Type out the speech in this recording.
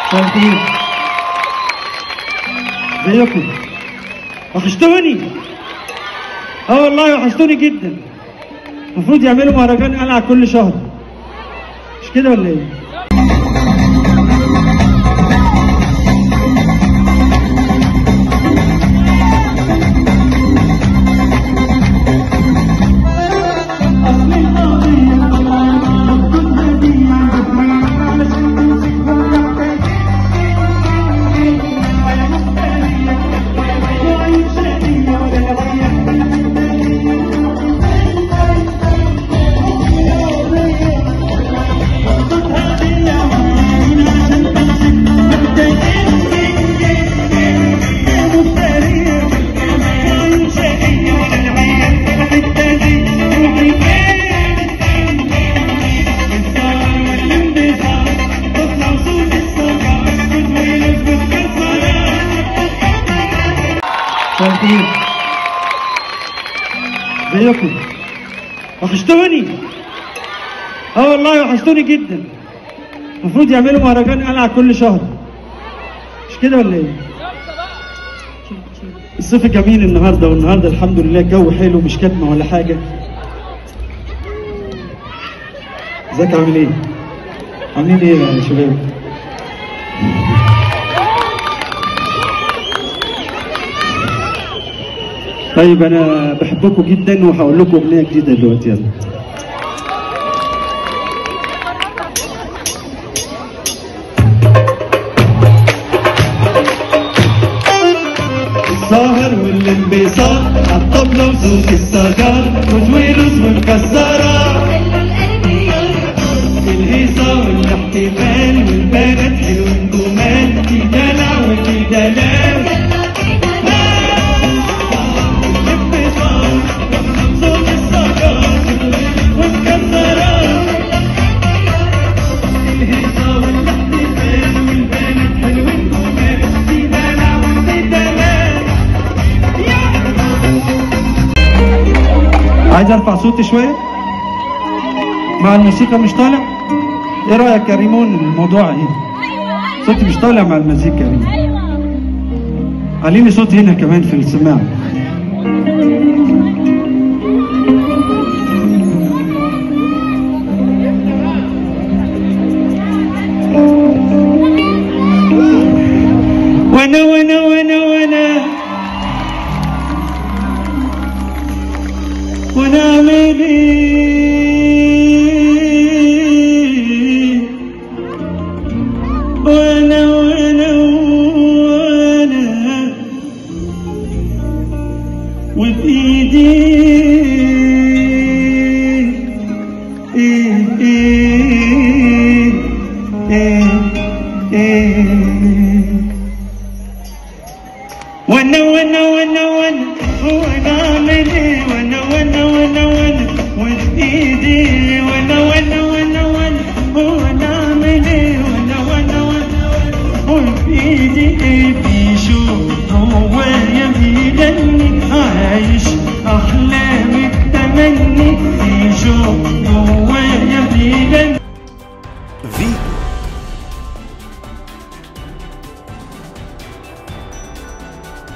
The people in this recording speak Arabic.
طيب ازيكم؟ وحشتوني؟ والله وحشتوني جدا. المفروض يعملوا مهرجان قلعة كل شهر، مش كده ولا ايه؟ طيب ازيكم؟ وحشتوني؟ والله وحشتوني جدا. المفروض يعملوا مهرجان قلعة كل شهر، مش كده ولا ايه؟ الصيف جميل النهارده، والنهارده الحمد لله الجو حلو، مش كاتمه ولا حاجه. ازيك عامل ايه؟ عاملين ايه يا شباب؟ طيب انا بحبكم جدا وهقول لكم اغنيه جديده دلوقتي. يلا. السهر والانبساط عالطبلة وذوق السجار وزويرز والكسارة، الهيصة والاحتفال والبنات حلوين جمال، في دلع وفي دلال. عايز ارفع صوتي شويه مع الموسيقى، مش طالع؟ ايه رايك يا ريمون؟ الموضوع ايه؟ صوتي مش طالع مع المزيكا يا ريمون. عليني صوت هنا كمان في السماعه. وانا وانا وانا وانا وانا اعمل ايه؟ وانا وانا وانا وبايدي ايه ايه ايه ايه وانا وانا وانا وانا وانا اعمل ايه؟ وانا وانا وانا وانا